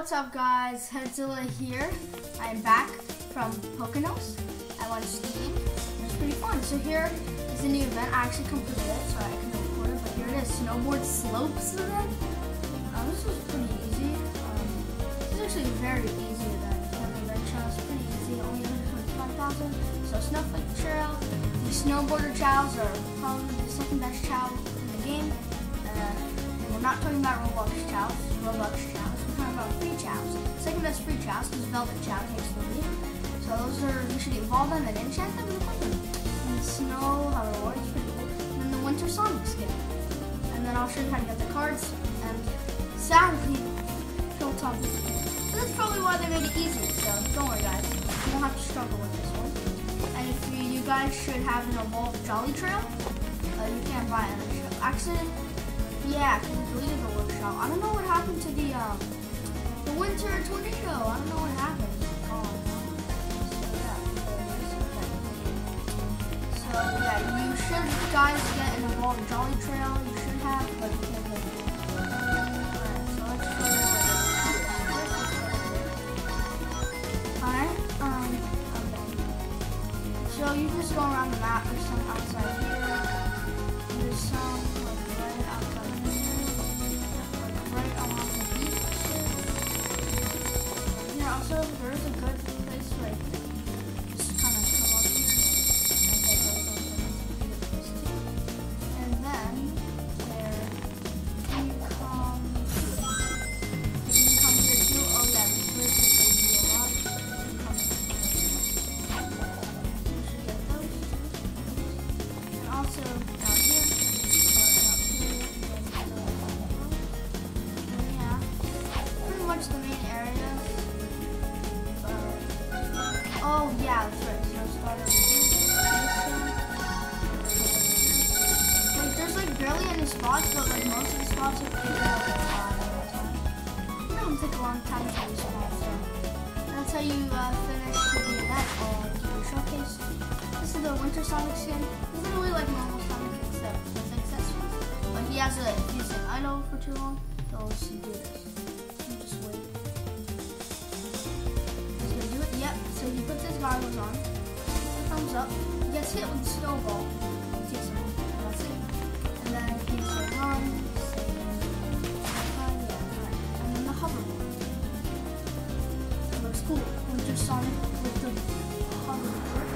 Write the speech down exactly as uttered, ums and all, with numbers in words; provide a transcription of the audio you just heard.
what's up guys, Headzilla here. I am back from Poconos. I went skiing. It was pretty fun. So here is the new event. I actually completed it so I can record it, but here it is, Snowboard Slopes event. Uh, this was pretty easy. Um, this is actually a very easy event. The event trail is pretty easy, only one hundred twenty-five thousand. So Snowflake Trail, the snowboarder chows are probably the second best chow in the game. Uh, We're not talking about Roblox chows, Roblox chows. We're talking about free chows. Second best free chows because Velvet Chow takes the lead. So those are, you should evolve them and enchant them and put them. And the snow hoverboard is pretty cool. And then the winter Sonic skin. And then I'll show you how to get the cards. And sadly, Hilltop is easy. But that's probably why they made it easy. So don't worry guys, you won't have to struggle with this one. And if you, you guys should have an evolved Jolly Trail, uh, you can't buy it on the show. Accident. Yeah, because we deleted the workshop. I don't know what happened to the um the winter tornado. I don't know what happened. Oh no. So yeah, so yeah, you should guys get an evolved Jolly Trail. You should have, but you can't get it. Alright, so let's show you what it is. Alright, um okay. So you just go around the map. There's some outside here. There's some also, there is a good place to like just kind of come up here and get those ones and that's a good place too. And then there you come you can come here too. Oh yeah, this bridge is going to be a lot. You come here. You should get those too. And also down here. Or up here and yeah. Pretty much the main area. Oh yeah, that's right. So start over here. Like there's like barely any spots, but like most of the spots are taking like a lot of time. It doesn't take a long time to do spots, so that's how you uh, finish the event or do your showcase. This is the Winter Sonic skin. It's literally like normal Sonic except with accessories. But he has a he's an idle for too long, so let's do this. You just wait. So he puts his goggles on, thumbs up, he gets hit with the snowball, he takes him off, and that's it. And then he's like, run, save, uh, yeah, alright. And then the hoverboard. It looks cool. Winter Sonic with the hoverboard.